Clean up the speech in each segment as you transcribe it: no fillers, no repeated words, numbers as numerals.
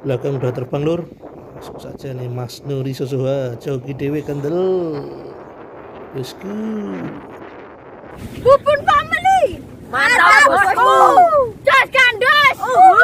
Belakang udah terbang lur. Masuk saja nih Mas Nuri Sosoha, jogi dewe kendel. Bosku. Bubun family. Mantap bosku. Jas kandas.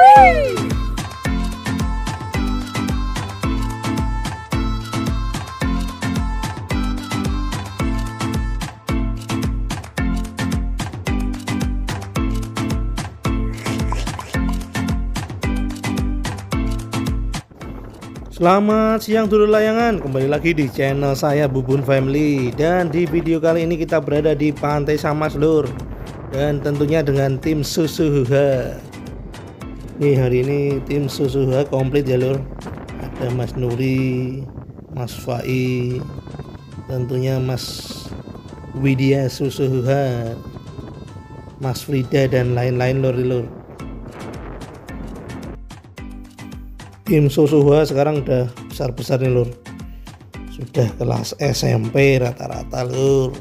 Selamat siang dulu layangan, kembali lagi di channel saya Bubun Family. Dan di video kali ini kita berada di Pantai Samas lur. Dan tentunya dengan tim Sosoha. Nih hari ini tim Sosoha komplit ya lur. Ada Mas Nuri, Mas Fai, tentunya Mas Widya Sosoha, Mas Frida dan lain-lain lur. Tim Sosoha sekarang udah besar-besar nih lur. Sudah kelas SMP rata-rata lur.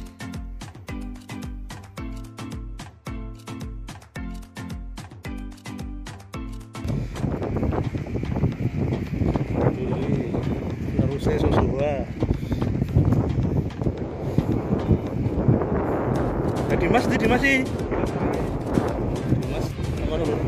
Terusnya Sosoha. Dimas sih. Dimas mana lur?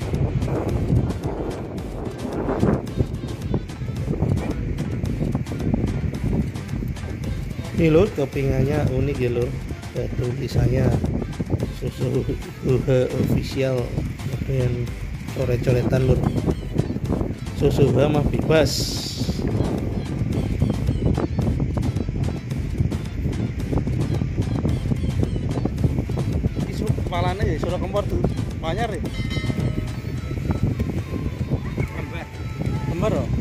Ini lur, kepingannya unik ya lur. Ada tulisannya Sosoha official dengan coret-coretan lur. Sosoha mah bebas. Isu kepalanya ya suruh kempor tuh banyak ya. Kembar loh.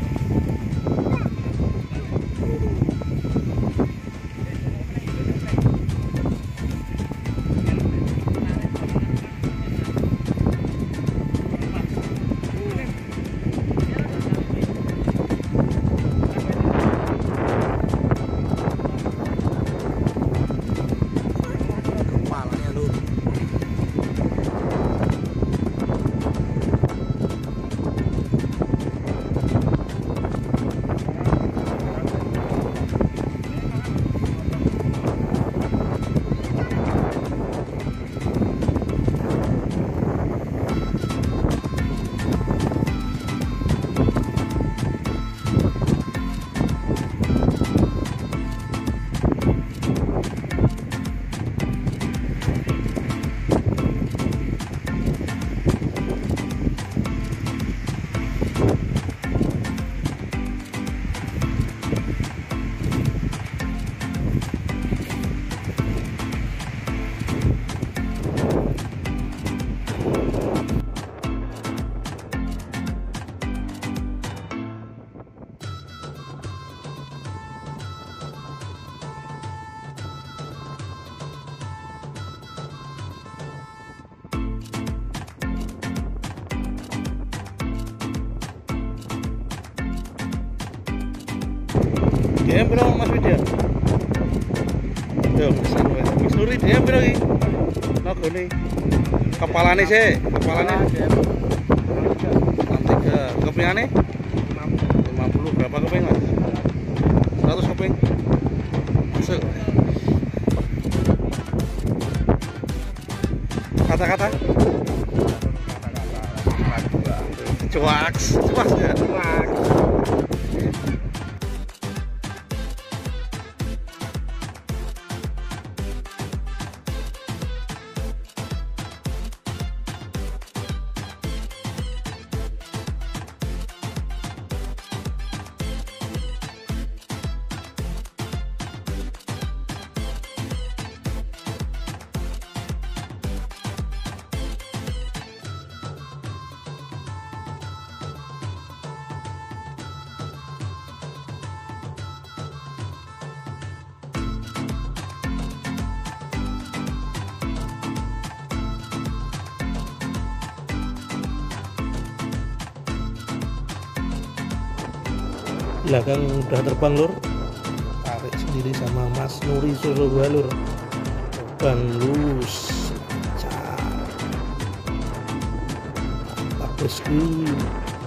DM bro Mas Widya. Yo Mas Nuri DM bro iki. Logone. Kepalane sih, kepalane. 63. Kepingane? 50. Berapa keping, Mas? 100 keping. Masuk. Kata-kata. Cuaks ya. Belakang udah terbang lur, tarik sendiri sama Mas Nuri Sosoha lur. Terbang lus, mantap bosku.